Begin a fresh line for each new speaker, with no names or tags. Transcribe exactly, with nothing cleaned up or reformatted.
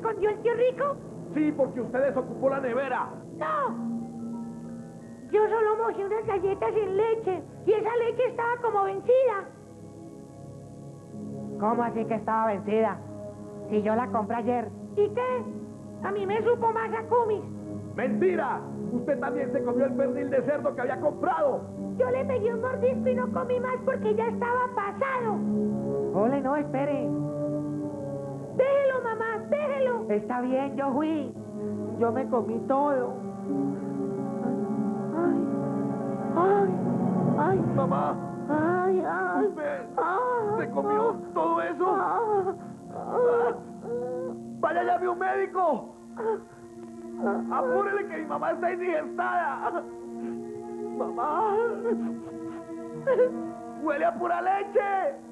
escondió el tío Rico?
Sí, porque usted desocupó la nevera.
¡No! Yo solo mojé unas galletas en leche y esa leche estaba como vencida.
¿Cómo así que estaba vencida? Si yo la compré ayer.
¿Y qué? A mí me supo más a cumis.
¡Mentira! Usted también se comió el pernil de cerdo que había comprado.
Yo le pegué un mordisco y no comí más porque ya estaba pasado.
Ole, no, espere.
Déjelo, mamá, déjelo.
Está bien, yo fui. Yo me comí todo.
Ay, ay, ay,
Mamá,
ay, ay.
¿usted
Ah,
se comió todo eso?
ah, ah,
¡Vaya, llame a un médico! ¡Apúrele que mi mamá está indigestada! ¡Mamá! ¡Huele a pura leche!